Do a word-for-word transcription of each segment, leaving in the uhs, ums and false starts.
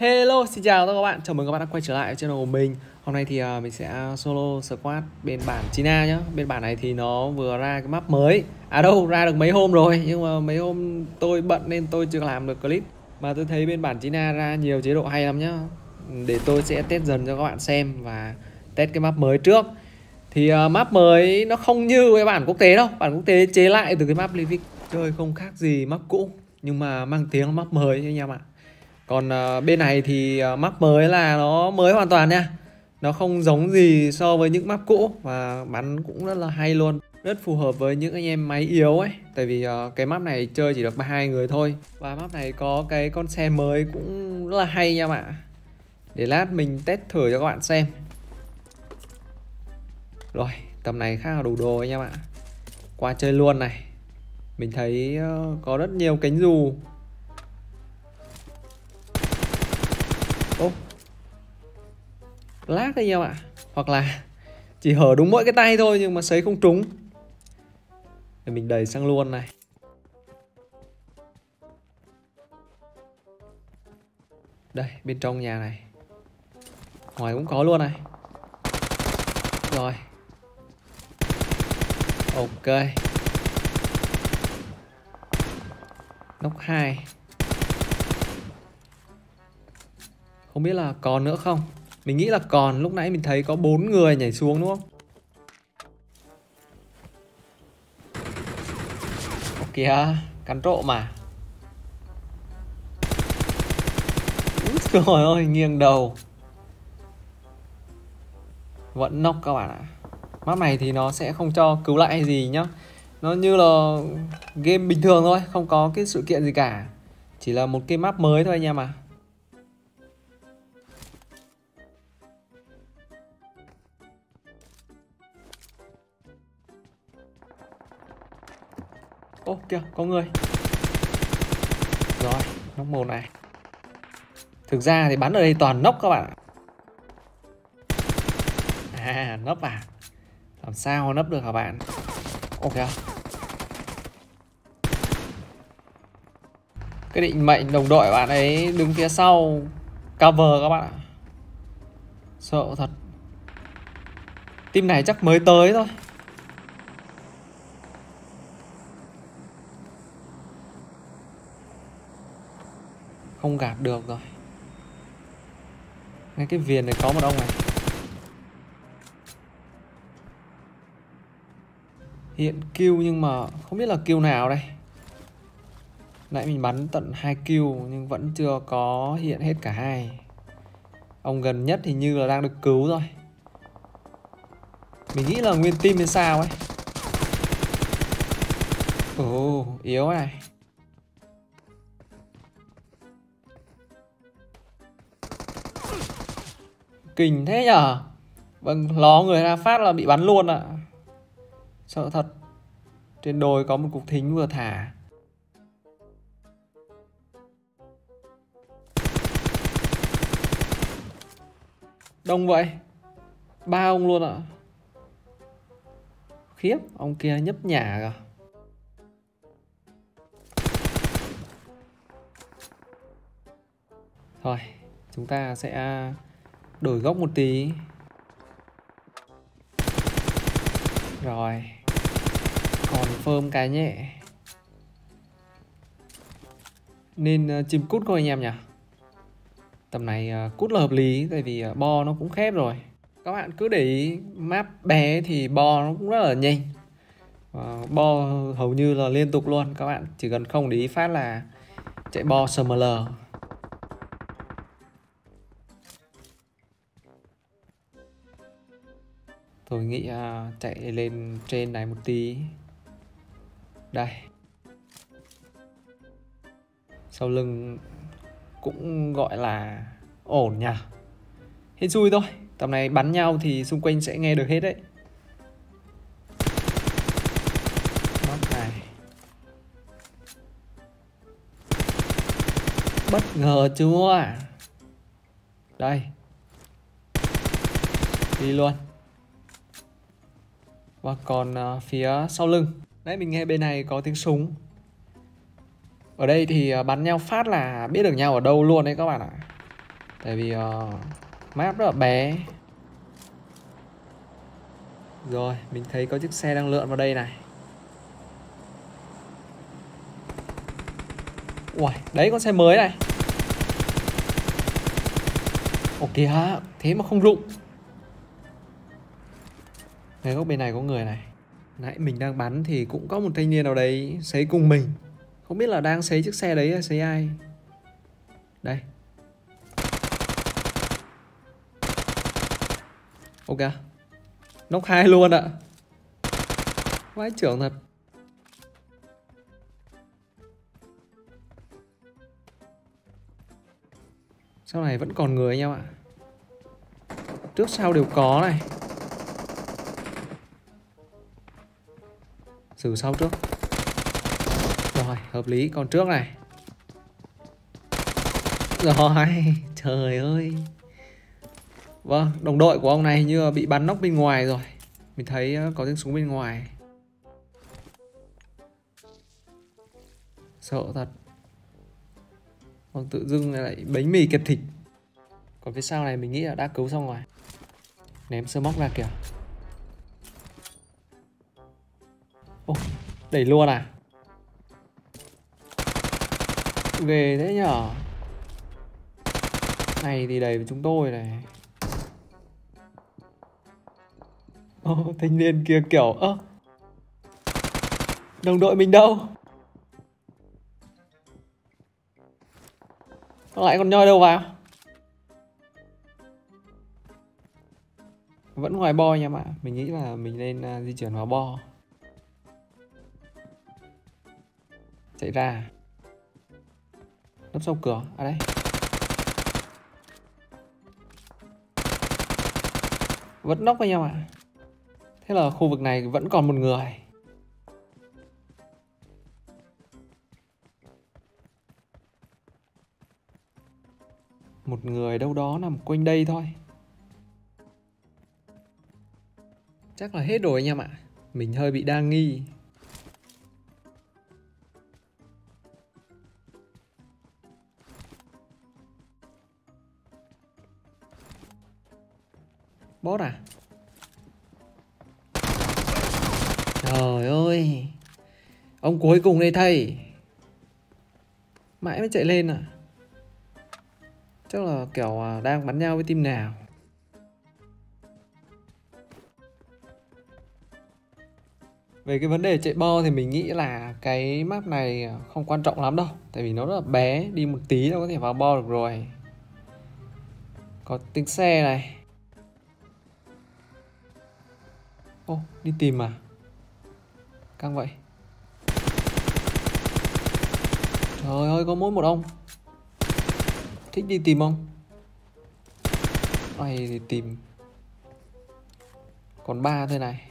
Hello, xin chào tất cả các bạn, chào mừng các bạn đã quay trở lại với channel của mình. Hôm nay thì uh, mình sẽ solo squad bên bản China nhá. Bên bản này thì nó vừa ra cái map mới. À đâu, ra được mấy hôm rồi, nhưng mà mấy hôm tôi bận nên tôi chưa làm được clip. Mà tôi thấy bên bản China ra nhiều chế độ hay lắm nhá. Để tôi sẽ test dần cho các bạn xem và test cái map mới trước. Thì uh, map mới nó không như cái bản quốc tế đâu. Bản quốc tế chế lại từ cái map Livik, chơi không khác gì map cũ, nhưng mà mang tiếng là map mới anh em ạ. Còn uh, bên này thì uh, map mới là nó mới hoàn toàn nha. Nó không giống gì so với những map cũ. Và bắn cũng rất là hay luôn. Rất phù hợp với những anh em máy yếu ấy. Tại vì uh, cái map này chơi chỉ được ba hai người thôi. Và map này có cái con xe mới cũng rất là hay nha bạn. Để lát mình test thử cho các bạn xem. Rồi, tầm này khá là đủ đồ anh em ạ. Qua chơi luôn này. Mình thấy uh, có rất nhiều cánh dù. Ô, lát anh em ạ. Hoặc là chỉ hở đúng mỗi cái tay thôi nhưng mà sấy không trúng. Để mình đẩy sang luôn này. Đây, bên trong nhà này. Ngoài cũng có luôn này. Rồi. Ok. Nóc hai. Không biết là còn nữa không. Mình nghĩ là còn, lúc nãy mình thấy có bốn người nhảy xuống đúng không? Kìa, cắn trộm mà. Úi trời ơi, nghiêng đầu. Vẫn knock các bạn ạ. Map này thì nó sẽ không cho cứu lại hay gì nhá. Nó như là game bình thường thôi, không có cái sự kiện gì cả. Chỉ là một cái map mới thôi anh em à. Ô kìa, có người. Rồi, nóc một này. Thực ra thì bắn ở đây toàn nóc các bạn ạ. À, nấp à. Làm sao nấp được hả bạn? Ok. Cái định mệnh đồng đội bạn ấy đứng phía sau cover các bạn ạ. Sợ thật. Team này chắc mới tới thôi. Không gạt được rồi. Ngay cái viền này có một ông này. Hiện kill nhưng mà không biết là kill nào đây. Nãy mình bắn tận hai kill nhưng vẫn chưa có hiện hết cả hai. Ông gần nhất thì như là đang được cứu rồi. Mình nghĩ là nguyên team hay sao ấy. Ồ, yếu này. Kinh thế nhở. Vâng, ló người ra phát là bị bắn luôn ạ. Sợ thật. Trên đồi có một cục thính vừa thả. Đông vậy. Ba ông luôn ạ. Khiếp, ông kia nhấp nhả kìa. Thôi, chúng ta sẽ đổi góc một tí. Rồi. Confirm cái nhẹ. Nên uh, chìm cút thôi anh em nhỉ. Tầm này uh, cút là hợp lý. Tại vì uh, bo nó cũng khép rồi. Các bạn cứ để ý map bé thì bo nó cũng rất là nhanh. uh, Bo hầu như là liên tục luôn. Các bạn chỉ cần không để ý phát là chạy bo ét em lờ. Tôi nghĩ uh, chạy lên trên này một tí. Đây. Sau lưng cũng gọi là ổn nhỉ. Hết xui thôi. Tầm này bắn nhau thì xung quanh sẽ nghe được hết đấy. Nóc này. Bất ngờ chưa? Đây. Đi luôn. Và còn uh, phía sau lưng. Đấy, mình nghe bên này có tiếng súng. Ở đây thì bắn nhau phát là biết được nhau ở đâu luôn đấy các bạn ạ. Tại vì uh, map rất là bé. Rồi, mình thấy có chiếc xe đang lượn vào đây này. Ui, đấy con xe mới này. Ồ kìa, thế mà không rụng. Ngay góc bên này có người này. Nãy mình đang bắn thì cũng có một thanh niên nào đấy sấy cùng mình. Không biết là đang sấy chiếc xe đấy hay sấy ai. Đây. Ok. Nóc hai luôn ạ. Vãi trưởng thật. Sau này vẫn còn người anh em ạ. Trước sau đều có này. Xử sau trước. Rồi, hợp lý. Còn trước này. Rồi, trời ơi. Vâng, đồng đội của ông này hình như bị bắn nóc bên ngoài rồi. Mình thấy có tiếng súng bên ngoài. Sợ thật. Còn tự dưng lại bánh mì kẹp thịt. Còn phía sau này mình nghĩ là đã cứu xong rồi. Ném sơ móc ra kìa. Ô, đẩy luôn à? Ghê thế nhở. Này thì đầy với chúng tôi này. Ô, thanh niên kia kiểu ơ, đồng đội mình đâu? Nó lại còn nhoi đâu vào? Vẫn ngoài bo nha bạn. Mình nghĩ là mình nên uh, di chuyển vào bo. Chạy ra. Nấp sau cửa. À đây. Vẫn nóc với nhau ạ. Thế là khu vực này vẫn còn một người. Một người đâu đó nằm quanh đây thôi. Chắc là hết rồi anh em ạ. Mình hơi bị đa nghi. Bot à? Trời ơi. Ông cuối cùng đây thầy. Mãi mới chạy lên à? Chắc là kiểu đang bắn nhau với team nào. Về cái vấn đề chạy bo thì mình nghĩ là cái map này không quan trọng lắm đâu. Tại vì nó rất là bé, đi một tí là có thể vào bo được rồi. Có tiếng xe này. Ô, đi tìm à? Căng vậy. Trời ơi, có mỗi một ông. Thích đi tìm không? Này thì tìm. Còn ba thôi này.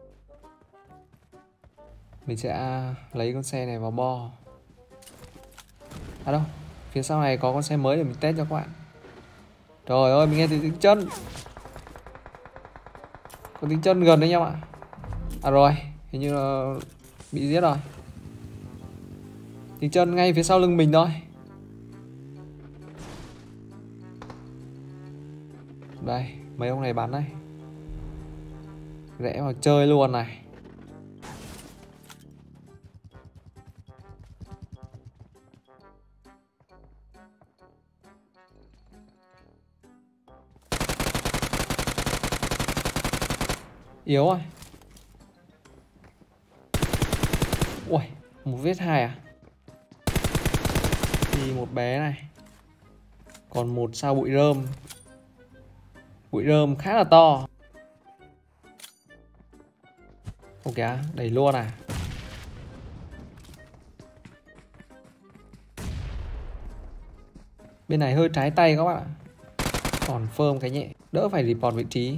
Mình sẽ lấy con xe này vào bo. À đâu, phía sau này có con xe mới để mình test cho các bạn. Trời ơi, mình nghe thấy tiếng chân. Có tiếng chân gần đấy nhau ạ. À rồi, hình như là bị giết rồi. Tiếng chân ngay phía sau lưng mình thôi. Đây, mấy ông này bắn đây. Rẽ vào chơi luôn này. Yếu rồi. Ui, một vết hai à? Thì một bé này. Còn một sao bụi rơm. Bụi rơm khá là to. Ok, đẩy luôn à? Bên này hơi trái tay các bạn ạ. Còn phơm cái nhẹ. Đỡ phải report vị trí.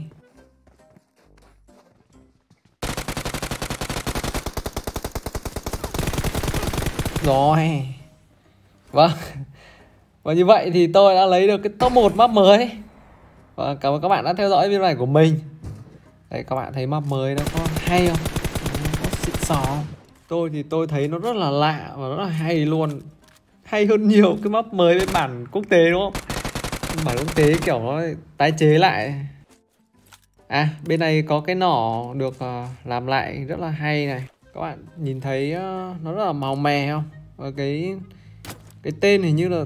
Rồi. Vâng. Và như vậy thì tôi đã lấy được cái top một map mới. Và cảm ơn các bạn đã theo dõi video này của mình. Đấy, các bạn thấy map mới nó có hay không? Nó có xịn sò không? Tôi thì tôi thấy nó rất là lạ và rất là hay luôn. Hay hơn nhiều cái map mới với bản quốc tế đúng không? Bảo quốc tế kiểu nó tái chế lại. À, bên này có cái nỏ được uh, làm lại rất là hay này. Các bạn nhìn thấy uh, nó rất là màu mè không? Và cái cái tên hình như là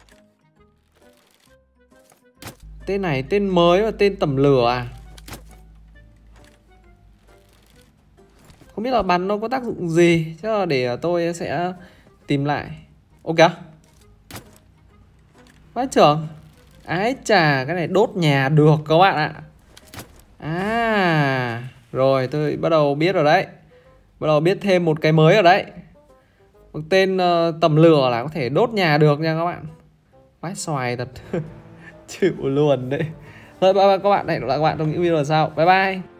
tên này tên mới và tên tẩm lửa à? Không biết là bắn nó có tác dụng gì, chắc là để tôi sẽ tìm lại. Ok. Vãi trưởng. Ái chà, cái này đốt nhà được các bạn ạ. À, rồi tôi bắt đầu biết rồi đấy. Bắt đầu biết thêm một cái mới rồi đấy. Một tên uh, tầm lửa là có thể đốt nhà được nha các bạn. Vãi xoài thật. Chịu luôn đấy. Rồi bye bye các bạn, hẹn gặp lại các bạn trong những video sau. Bye bye.